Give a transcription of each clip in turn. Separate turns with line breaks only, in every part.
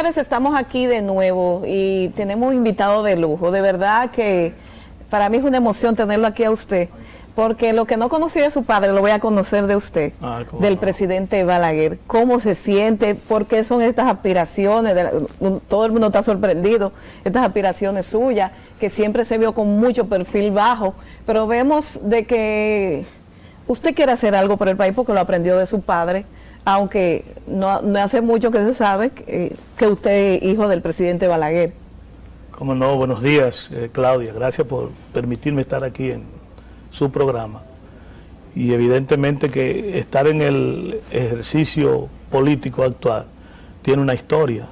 señores, estamos aquí de nuevo y tenemos un invitado de lujo. De verdad que para mí es una emoción tenerlo aquí a usted, porque lo que no conocí de su padre lo voy a conocer de usted, del presidente Balaguer. ¿Cómo se siente? ¿Por qué son estas aspiraciones? Todo el mundo está sorprendido, estas aspiraciones suyas, que siempre se vio con mucho perfil bajo, pero vemos de que usted quiere hacer algo por el país porque lo aprendió de su padre, aunque no hace mucho que se sabe que usted es hijo del presidente Balaguer.
Cómo no, buenos días, Claudia, gracias por permitirme estar aquí en su programa. Y evidentemente que estar en el ejercicio político actual tiene una historia.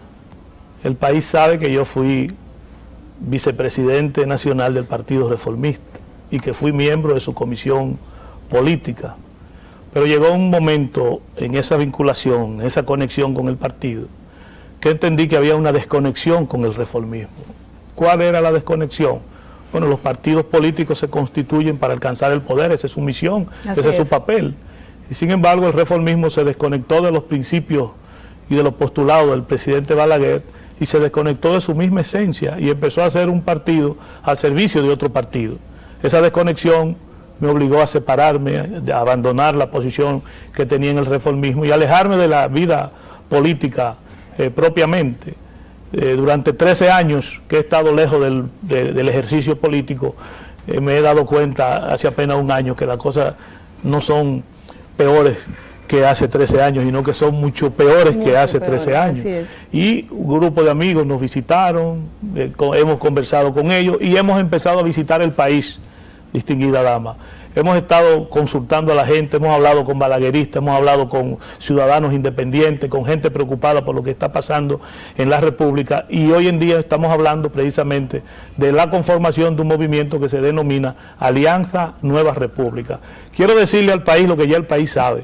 El país sabe que yo fui vicepresidente nacional del Partido Reformista y que fui miembro de su comisión política. Pero llegó un momento en esa vinculación, en esa conexión con el partido, que entendí que había una desconexión con el reformismo. ¿Cuál era la desconexión? Bueno, los partidos políticos se constituyen para alcanzar el poder, esa es su misión, ese es su papel. Y sin embargo, el reformismo se desconectó de los principios y de los postulados del presidente Balaguer y se desconectó de su misma esencia y empezó a hacer un partido al servicio de otro partido. Esa desconexión me obligó a separarme, a abandonar la posición que tenía en el reformismo y alejarme de la vida política propiamente. Durante 13 años que he estado lejos del ejercicio político, me he dado cuenta hace apenas un año que las cosas no son peores que hace 13 años, sino que son mucho peores que hace 13 años. Y un grupo de amigos nos visitaron, hemos conversado con ellos y hemos empezado a visitar el país, distinguida dama. Hemos estado consultando a la gente, hemos hablado con balagueristas, hemos hablado con ciudadanos independientes, con gente preocupada por lo que está pasando en la República y hoy en día estamos hablando precisamente de la conformación de un movimiento que se denomina Alianza Nueva República. Quiero decirle al país lo que ya el país sabe.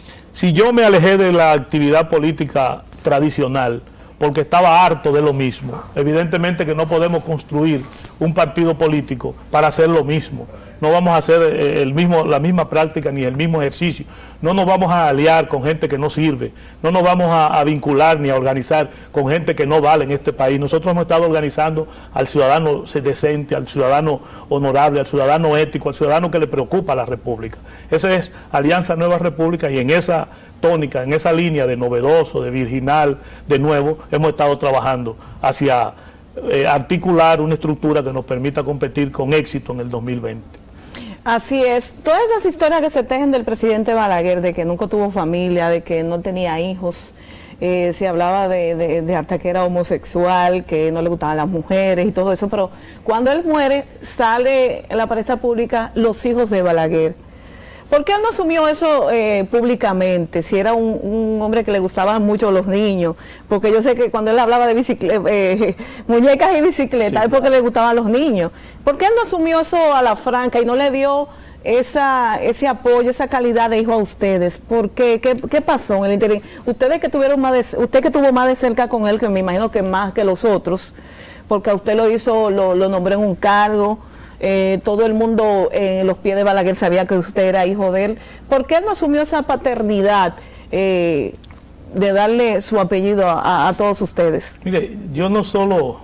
Si yo me alejé de la actividad política tradicional porque estaba harto de lo mismo, evidentemente que no podemos construir un partido político para hacer lo mismo. No vamos a hacer la misma práctica ni el mismo ejercicio. No nos vamos a aliar con gente que no sirve. No nos vamos a vincular ni a organizar con gente que no vale en este país. Nosotros hemos estado organizando al ciudadano decente, al ciudadano honorable, al ciudadano ético, al ciudadano que le preocupa a la República. Esa es Alianza Nueva República y en esa tónica, en esa línea de novedoso, de virginal, de nuevo, hemos estado trabajando hacia articular una estructura que nos permita competir con éxito en el 2020.
Así es, todas esas historias que se tejen del presidente Balaguer, de que nunca tuvo familia, de que no tenía hijos, se hablaba de hasta que era homosexual, que no le gustaban las mujeres y todo eso, pero cuando él muere sale en la palestra pública los hijos de Balaguer. ¿Por qué él no asumió eso públicamente? Si era un hombre que le gustaban mucho los niños, porque yo sé que cuando él hablaba de muñecas y bicicletas, es porque le gustaban los niños. ¿Por qué él no asumió eso a la franca y no le dio ese apoyo, esa calidad de hijo a ustedes? ¿Por qué? ¿Qué pasó en el interior? Ustedes que tuvieron usted que tuvo más de cerca con él, que me imagino que más que los otros, porque a usted lo nombró en un cargo. Todo el mundo en los pies de Balaguer sabía que usted era hijo de él. ¿Por qué él no asumió esa paternidad de darle su apellido a todos ustedes?
Mire, yo no solo,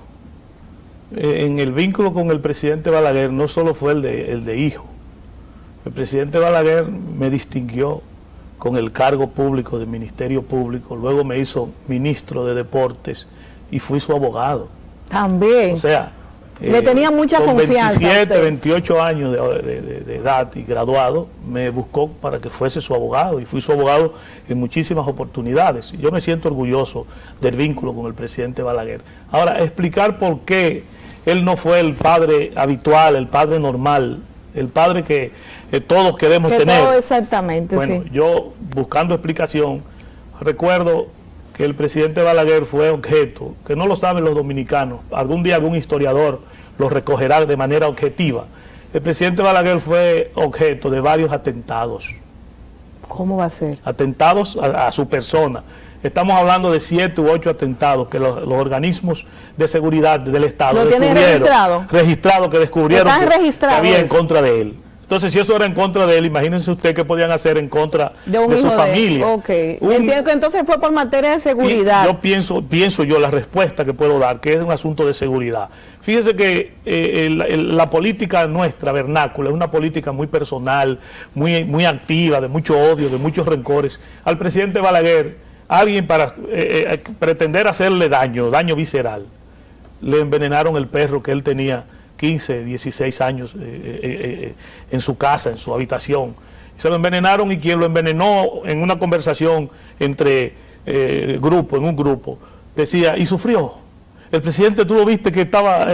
en el vínculo con el presidente Balaguer, no solo fue el de hijo. El presidente Balaguer me distinguió con el cargo público del Ministerio Público, luego me hizo ministro de Deportes y fui su abogado.
También.
O sea,
le tenía mucha confianza.
27, 28 años de edad y graduado, me buscó para que fuese su abogado y fui su abogado en muchísimas oportunidades. Yo me siento orgulloso del vínculo con el presidente Balaguer. Ahora, explicar por qué él no fue el padre habitual, el padre normal, el padre que todos queremos tener.
Todo exactamente,
bueno,
sí.
Yo, buscando explicación, recuerdo que el presidente Balaguer fue objeto, que no lo saben los dominicanos, algún día algún historiador lo recogerá de manera objetiva. El presidente Balaguer fue objeto de varios atentados.
¿Cómo va a ser?
Atentados a su persona. Estamos hablando de 7 u 8 atentados que los organismos de seguridad del Estado
descubrieron.
Registrado que descubrieron que había en contra de él. Entonces, si eso era en contra de él, imagínense usted qué podían hacer en contra de su familia.
Entiendo que entonces fue por materia de seguridad.
Yo pienso yo la respuesta que puedo dar, que es un asunto de seguridad. Fíjese que la política nuestra, vernácula, es una política muy personal, muy activa, de mucho odio, de muchos rencores. Al presidente Balaguer, alguien para pretender hacerle daño visceral, le envenenaron el perro que él tenía 15, 16 años en su casa, en su habitación. Se lo envenenaron y quien lo envenenó en una conversación entre en un grupo, decía, y sufrió. El presidente, tú lo viste que estaba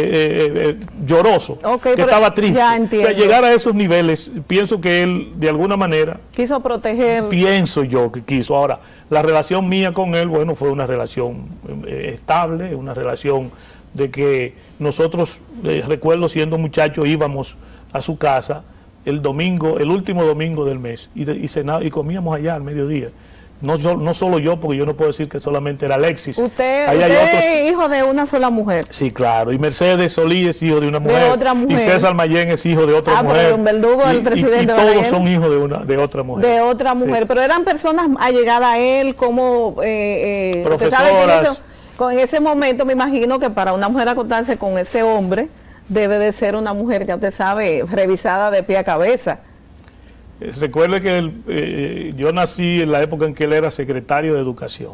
lloroso, que estaba triste.
Ya entiendo.
O sea, llegar a esos niveles, pienso que él, de alguna manera...
Quiso proteger.
Pienso yo que quiso. Ahora, la relación mía con él, bueno, fue una relación estable, una relación de que nosotros, recuerdo siendo muchachos, íbamos a su casa el último domingo del mes y comíamos allá al mediodía. No solo yo, porque yo no puedo decir que solamente era Alexis.
Usted es hijo de una sola mujer.
Sí, claro. Y Mercedes Solís es hijo de una mujer.
De otra mujer.
Y César Mayén es hijo de otra mujer.
Pero Don Verdugo, el presidente
y todos son hijos de otra mujer.
De otra mujer. Sí. Pero eran personas allegadas a él, como...
profesoras.
En ese momento me imagino que para una mujer acostarse con ese hombre, debe de ser una mujer, ya usted sabe, revisada de pie a cabeza.
Recuerde que yo nací en la época en que él era secretario de Educación.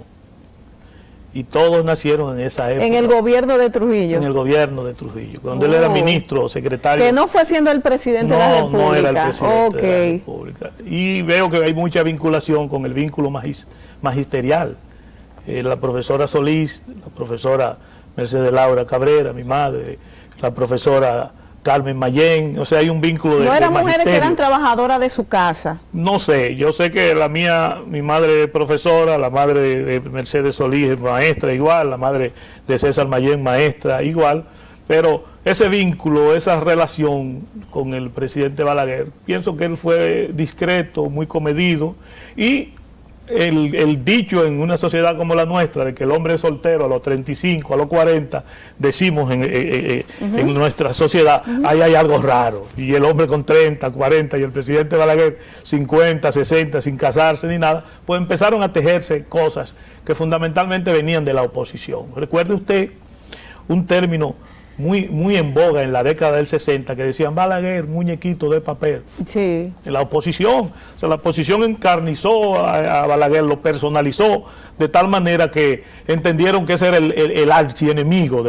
Y todos nacieron en esa época.
En el gobierno de Trujillo.
En el gobierno de Trujillo. Cuando él era ministro o secretario.
Que no fue siendo el presidente de la República.
No era el presidente de la República. Y veo que hay mucha vinculación con el vínculo magisterial. La profesora Solís, la profesora Mercedes Laura Cabrera, mi madre, la profesora Carmen Mayén, o sea, hay un vínculo de...
¿No eran mujeres que eran trabajadoras de su casa?
No sé, yo sé que mi madre es profesora, la madre de Mercedes Solís es maestra igual, la madre de César Mayén maestra igual, pero ese vínculo, esa relación con el presidente Balaguer, pienso que él fue discreto, muy comedido, y el dicho en una sociedad como la nuestra, de que el hombre es soltero a los 35, a los 40, decimos en nuestra sociedad, ahí hay algo raro. Y el hombre con 30, 40 y el presidente Balaguer 50, 60, sin casarse ni nada, pues empezaron a tejerse cosas que fundamentalmente venían de la oposición. Recuerde usted un término muy en boga en la década del 60, que decían Balaguer, muñequito de papel.
Sí.
En la oposición, o sea, la oposición encarnizó a Balaguer, lo personalizó de tal manera que entendieron que ese era el archienemigo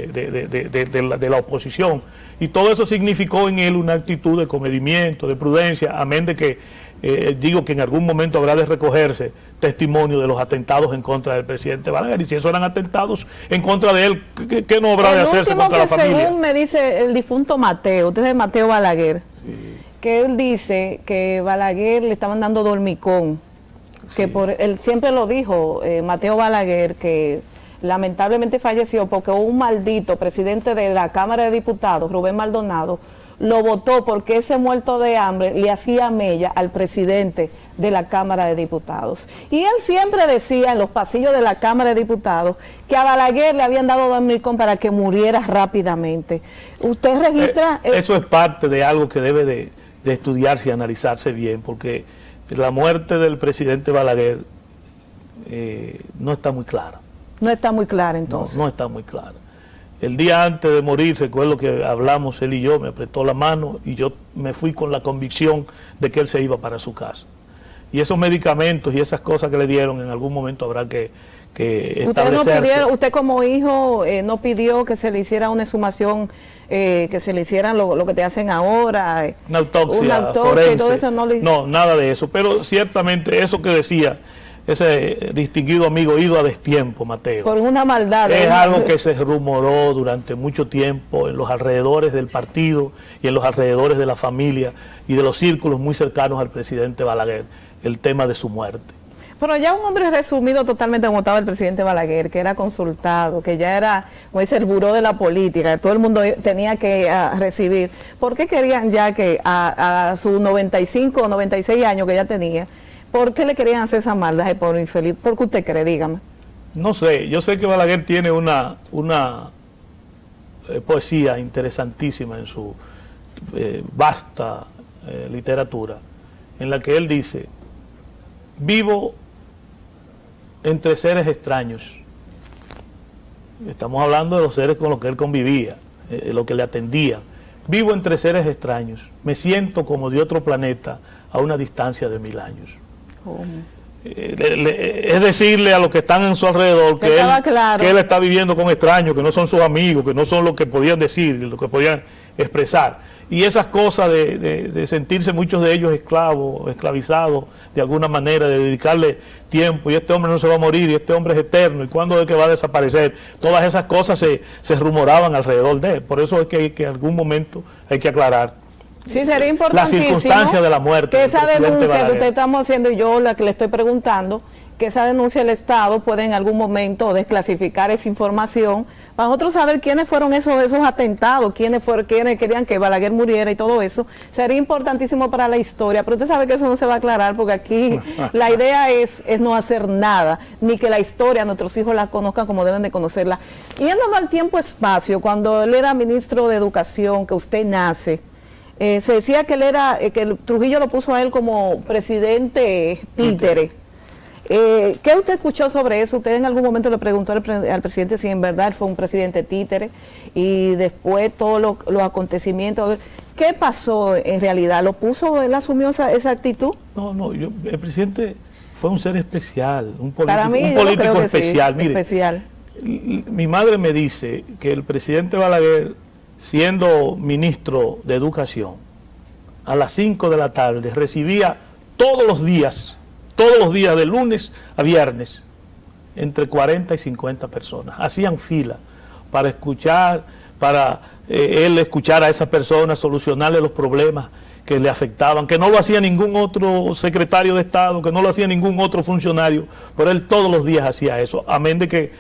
de la oposición. Y todo eso significó en él una actitud de comedimiento, de prudencia, amén de que digo que en algún momento habrá de recogerse testimonio de los atentados en contra del presidente Balaguer, y si esos eran atentados en contra de él, ¿qué no habrá de hacerse contra la familia?
Según me dice el difunto Mateo, usted es Mateo Balaguer,
sí,
que él dice que Balaguer le estaban dando dormicón, sí, que él siempre lo dijo, Mateo Balaguer, que lamentablemente falleció porque un maldito presidente de la Cámara de Diputados, Rubén Maldonado, lo votó porque ese muerto de hambre le hacía mella al presidente de la Cámara de Diputados. Y él siempre decía en los pasillos de la Cámara de Diputados que a Balaguer le habían dado dormicón para que muriera rápidamente. ¿Usted registra?
Eso es parte de algo que debe de estudiarse y analizarse bien, porque la muerte del presidente Balaguer no está muy clara.
No está muy clara entonces.
No está muy clara. El día antes de morir, recuerdo que hablamos él y yo, me apretó la mano y yo me fui con la convicción de que él se iba para su casa. Y esos medicamentos y esas cosas que le dieron en algún momento habrá que establecerse.
Usted como hijo no pidió que se le hiciera una exhumación, que se le hicieran lo que te hacen ahora.
Una autopsia forense.
Y todo eso
no, nada de eso. Pero ciertamente eso que decía ese distinguido amigo ido a destiempo, Mateo.
Por una maldad.
Es algo que se rumoró durante mucho tiempo en los alrededores del partido y en los alrededores de la familia y de los círculos muy cercanos al presidente Balaguer, el tema de su muerte.
Pero ya un hombre resumido totalmente como estaba el presidente Balaguer, que era consultado, que ya era, como dice, el buró de la política, que todo el mundo tenía que recibir. ¿Por qué querían ya que a sus 95 o 96 años que ya tenía, por qué le querían hacer esa maldad al pobre infeliz? ¿Por qué usted cree? Dígame.
No sé, yo sé que Balaguer tiene una poesía interesantísima en su vasta literatura, en la que él dice: vivo entre seres extraños. Estamos hablando de los seres con los que él convivía, lo que le atendían. Vivo entre seres extraños, me siento como de otro planeta a una distancia de 1000 años. Es decirle a los que están en su alrededor que él está viviendo con extraños, que no son sus amigos, que no son lo que podían decir, lo que podían expresar. Y esas cosas de sentirse muchos de ellos esclavos, esclavizados de alguna manera, de dedicarle tiempo, y este hombre no se va a morir, y este hombre es eterno, y cuándo es que va a desaparecer. Todas esas cosas se rumoraban alrededor de él. Por eso es que en algún momento hay que aclarar.
Sí, sería importantísimo
la circunstancia de la muerte.
Que esa denuncia que usted estamos haciendo, y yo la que le estoy preguntando, que esa denuncia del Estado puede en algún momento desclasificar esa información para nosotros saber quiénes fueron esos atentados, quiénes querían que Balaguer muriera y todo eso. Sería importantísimo para la historia, pero usted sabe que eso no se va a aclarar porque aquí la idea es no hacer nada, ni que la historia, nuestros hijos la conozcan como deben de conocerla. Yéndonos al tiempo-espacio, cuando él era ministro de Educación, que usted nace, se decía que él era, que Trujillo lo puso a él como presidente títere. ¿Qué usted escuchó sobre eso? Usted en algún momento le preguntó al presidente si en verdad él fue un presidente títere, y después todos los acontecimientos. ¿Qué pasó en realidad? ¿Lo puso, él asumió esa actitud?
No, el presidente fue un ser especial, un político especial.
Sí,
mire,
especial.
Mi madre me dice que el presidente Balaguer, siendo ministro de Educación, a las 5 de la tarde recibía todos los días, de lunes a viernes, entre 40 y 50 personas. Hacían fila para escuchar, él escuchar a esas personas, solucionarle los problemas que le afectaban, que no lo hacía ningún otro secretario de Estado, que no lo hacía ningún otro funcionario, pero él todos los días hacía eso, amén de que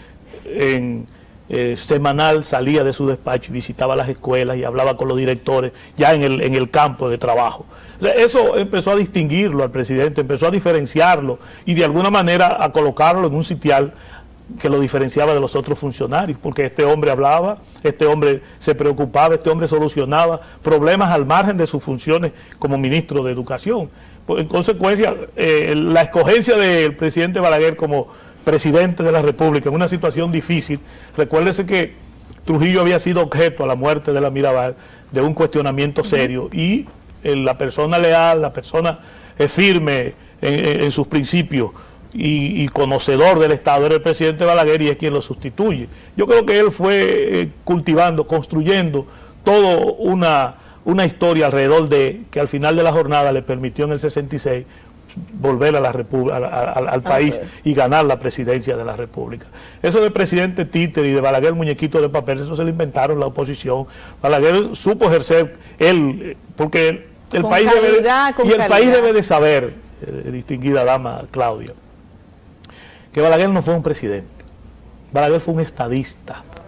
semanal salía de su despacho y visitaba las escuelas y hablaba con los directores ya en el campo de trabajo. O sea, eso empezó a distinguirlo al presidente, empezó a diferenciarlo y de alguna manera a colocarlo en un sitial que lo diferenciaba de los otros funcionarios, porque este hombre hablaba, este hombre se preocupaba, este hombre solucionaba problemas al margen de sus funciones como ministro de Educación. En consecuencia, la escogencia del presidente Balaguer como presidente de la República en una situación difícil, recuérdese que Trujillo había sido objeto a la muerte de la Mirabal de un cuestionamiento serio, y la persona leal, la persona firme en sus principios y conocedor del Estado era el presidente Balaguer, y es quien lo sustituye. Yo creo que él fue cultivando, construyendo toda una historia alrededor de que al final de la jornada le permitió en el 66 volver a al país y ganar la presidencia de la República. Eso de presidente títere y de Balaguer muñequito de papel, eso se lo inventaron la oposición. Balaguer supo ejercer él, porque el país debe de saber, distinguida dama Claudia, que Balaguer no fue un presidente. Balaguer fue un estadista.